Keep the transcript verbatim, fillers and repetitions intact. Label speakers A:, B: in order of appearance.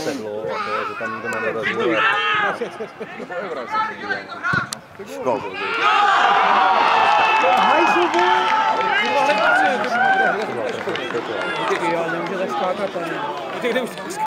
A: sedlo a to, že tam nikdo nenarazil.
B: Go.
C: Hajzlu, vole! Já nemůžu tak skákat, ale...